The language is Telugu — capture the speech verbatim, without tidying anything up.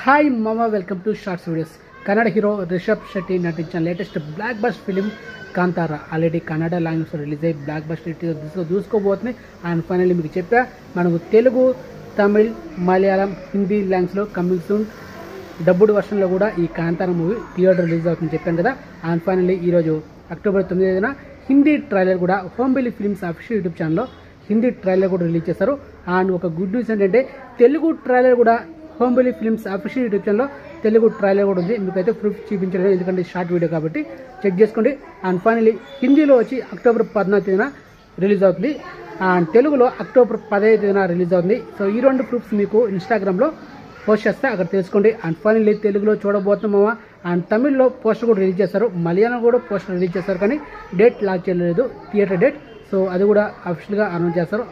హాయ్ మామ, welcome to shorts videos. Kannada hero Rishab Shetty నటించిన latest blockbuster film Kantara already Kannada లాంగ్వేజ్లో రిలీజ్ అయ్యి బ్లాక్ బస్టర్ దిశలో దూసుకోబోతుంది. అండ్ ఫైనల్లీ మీకు చెప్పా, మనకు తెలుగు, తమిళ్, మలయాళం, హిందీ లాంగ్వేజ్లో కమింగ్ సూన్ డబ్బుడు వర్షన్లో కూడా ఈ కాంతారా మూవీ థియేటర్ రిలీజ్ అవుతుందని చెప్పాను కదా. అండ్ ఫైనల్లీ ఈరోజు అక్టోబర్ తొమ్మిదిన హిందీ ట్రైలర్ కూడా హోంబిలి ఫిల్మ్స్ అఫీషియల్ యూట్యూబ్ ఛానల్లో హిందీ ట్రైలర్ కూడా రిలీజ్ చేశారు. అండ్ ఒక గుడ్ న్యూస్ ఏంటంటే తెలుగు ట్రైలర్ కూడా హోంబిలి ఫిల్మ్స్ అఫీషియల్ యూట్యూబ్ ఛానల్లో తెలుగు ట్రైలర్ కూడా ఉంది. మీకైతే ప్రూఫ్ చూపించలేదు, ఎందుకంటే షార్ట్ వీడియో కాబట్టి చెక్ చేసుకోండి. అండ్ ఫైనల్లీ హిందీలో వచ్చి అక్టోబర్ పద్నాలుగు తేదీన రిలీజ్ అవుతుంది. అండ్ తెలుగులో అక్టోబర్ పదహైదు తేదీన రిలీజ్ అవుతుంది. సో ఈ రెండు ప్రూఫ్స్ మీకు ఇన్స్టాగ్రామ్లో పోస్ట్ చేస్తే అక్కడ తెలుసుకోండి. అండ్ ఫైనల్లీ తెలుగులో చూడబోతున్నామా. అండ్ తమిళ్లో పోస్టర్ కూడా రిలీజ్ చేస్తారు, మలయాళం కూడా పోస్టర్ రిలీజ్ చేస్తారు, కానీ డేట్ లాక్ చేయలేదు, థియేటర్ డేట్. సో అది కూడా అఫీషియల్గా అనౌన్స్ చేస్తారు.